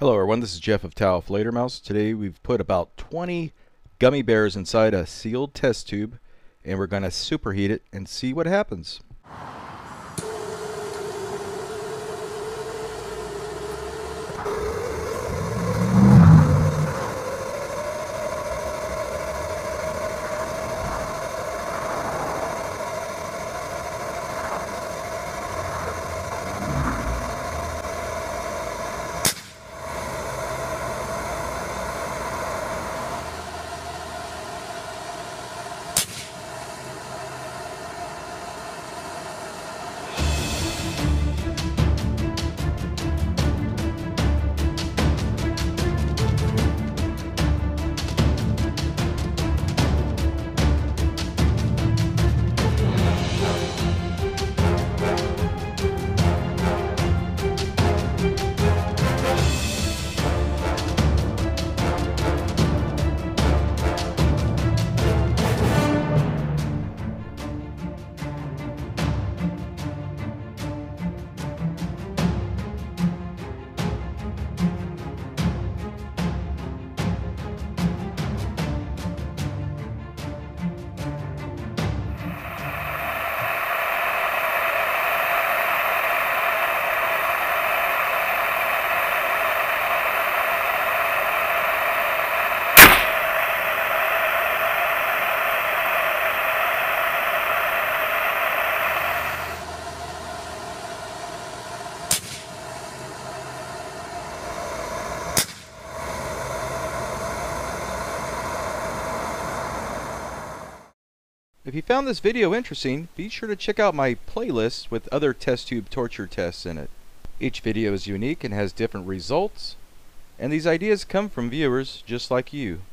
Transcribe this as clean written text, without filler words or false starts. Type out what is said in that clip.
Hello everyone, this is Jeff of TAOFLEDERMAUS. Today we've put about 20 gummy bears inside a sealed test tube and we're going to superheat it and see what happens. If you found this video interesting, be sure to check out my playlist with other test tube torture tests in it. Each video is unique and has different results, and these ideas come from viewers just like you.